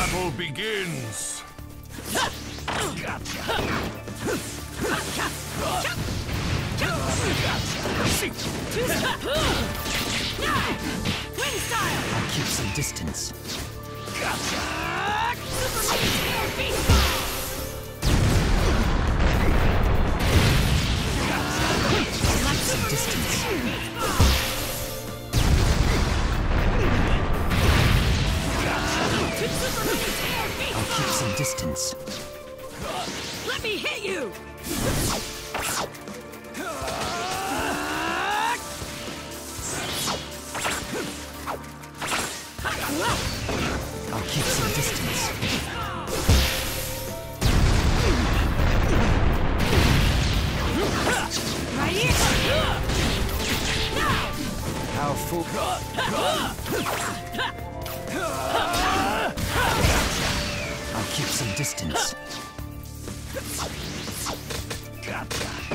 battle begins. Wind style! I'll keep some distance. Some distance. I'll keep some distance. Let me hit you! I'll keep some distance. Right here! Now! How full? I'll keep some distance.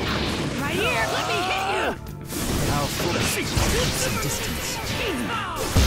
Right here! Let me hit you! How full? Some distance.